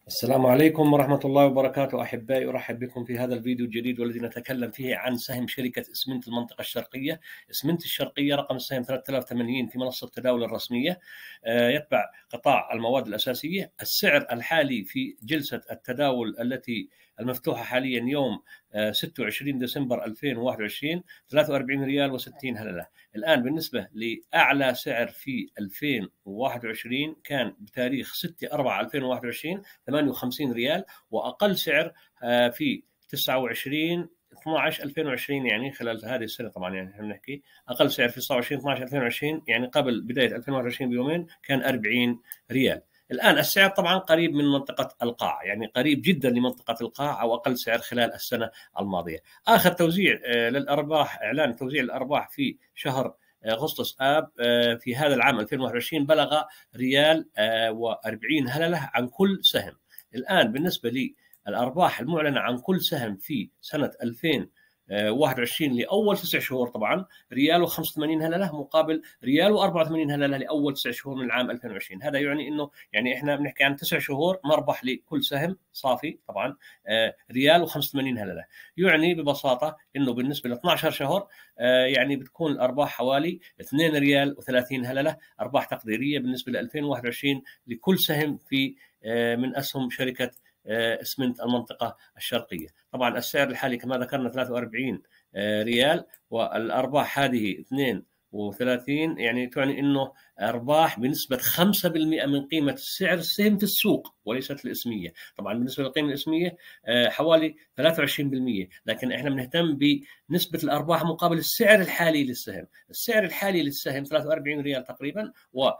السلام عليكم ورحمة الله وبركاته أحبائي، أرحب بكم في هذا الفيديو الجديد والذي نتكلم فيه عن سهم شركة إسمنت المنطقة الشرقية. إسمنت الشرقية رقم السهم 3080 في منصة التداول الرسمية، يتبع قطاع المواد الأساسية. السعر الحالي في جلسة التداول التي المفتوحة حاليا يوم 26 ديسمبر 2021 43 ريال و60 هللة. الآن بالنسبة لأعلى سعر في 2021 كان بتاريخ 6/4/2021 58 ريال، واقل سعر في 29 12 2020 يعني خلال هذه السنه. طبعا يعني احنا بنحكي اقل سعر في 29 12 2020 يعني قبل بدايه 2021 بيومين كان 40 ريال. الان السعر طبعا قريب من منطقه القاع، يعني قريب جدا لمنطقه القاع او اقل سعر خلال السنه الماضيه. اخر توزيع للارباح، اعلان توزيع الارباح في شهر اغسطس اب في هذا العام 2021 بلغ ريال و40 هلله عن كل سهم. الآن بالنسبة للأرباح المعلنة عن كل سهم في سنة 2021 لأول 9 شهور طبعا ريال و85 هللة مقابل ريال و84 هللة لأول 9 شهور من العام 2020. هذا يعني أنه يعني إحنا بنحكي عن 9 شهور مربح لكل سهم صافي طبعا ريال و85 هللة. يعني ببساطة أنه بالنسبة ل 12 شهر يعني بتكون الأرباح حوالي 2 ريال و30 هللة أرباح تقديرية بالنسبة ل 2021 لكل سهم في من أسهم شركة إسمنت المنطقة الشرقية. طبعا السعر الحالي كما ذكرنا 43 ريال، والأرباح هذه 32، يعني تعني أنه أرباح بنسبة 5% من قيمة سعر السهم في السوق وليست الإسمية. طبعا بالنسبة للقيمة الإسمية حوالي 23%، لكن احنا بنهتم بنسبة الأرباح مقابل السعر الحالي للسهم. السعر الحالي للسهم 43 ريال تقريبا،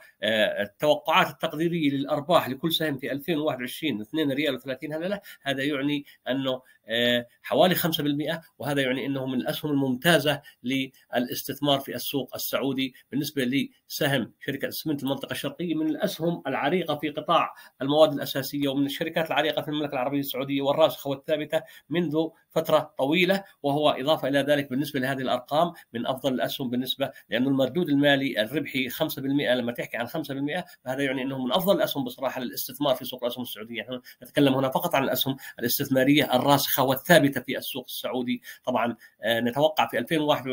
والتوقعات التقديرية للأرباح لكل سهم في 2021 2 ريال و30 هللة. هذا يعني أنه حوالي 5%، وهذا يعني أنه من الأسهم الممتازة للاستثمار في السوق السعودي. بالنسبة لسهم شركة إسمنت المنطقة الشرقية من الأسهم العريقة في قطاع المواد الأساسية، ومن الشركات العريقة في المملكة العربية السعودية والراسخة والثابتة منذ فترة طويلة. وهو إضافة إلى ذلك بالنسبة لهذه الأرقام من أفضل الأسهم بالنسبة، لأنه المردود المالي الربحي 5%. لما تحكي عن 5% فهذا يعني أنه من أفضل الأسهم بصراحة للاستثمار في سوق الأسهم السعودية. نحن نتكلم هنا فقط عن الأسهم الاستثمارية الراسخة والثابتة في السوق السعودي. طبعا نتوقع في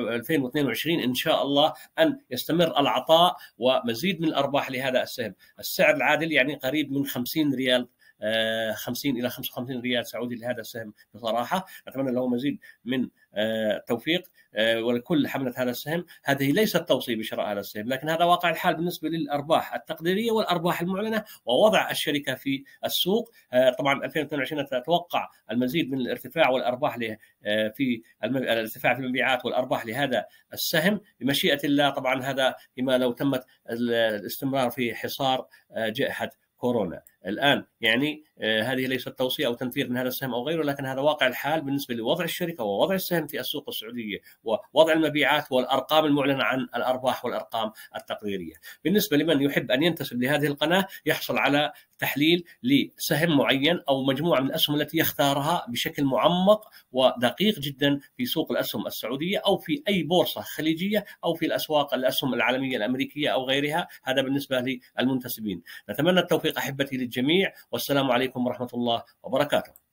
2022 إن شاء الله أن يستمر العطاء ومزيد من الأرباح لهذا السهم. السعر العادل يعني قريب من 50 ريال، 50 إلى 55 ريال سعودي لهذا السهم. بصراحة نتمنى له مزيد من توفيق ولكل حملة هذا السهم. هذه ليست توصية بشراء هذا السهم، لكن هذا واقع الحال بالنسبة للأرباح التقديرية والأرباح المعلنة ووضع الشركة في السوق. طبعا 2022 نتوقع المزيد من الارتفاع والأرباح في الارتفاع في المبيعات والأرباح لهذا السهم بمشيئة الله. طبعا هذا بما لو تمت الاستمرار في حصار جائحة كورونا. الآن يعني هذه ليست توصية أو تنفير من هذا السهم أو غيره، لكن هذا واقع الحال بالنسبة لوضع الشركة ووضع السهم في السوق السعودية ووضع المبيعات والأرقام المعلنة عن الأرباح والأرقام التقديرية. بالنسبة لمن يحب أن ينتسب لهذه القناة يحصل على تحليل لسهم معين أو مجموعة من الأسهم التي يختارها بشكل معمق ودقيق جدا في سوق الأسهم السعودية أو في أي بورصة خليجية أو في الأسواق الأسهم العالمية الأمريكية أو غيرها. هذا بالنسبة للمنتسبين. نتمنى التوفيق أحبتي للجميع، والسلام عليكم ورحمة الله وبركاته.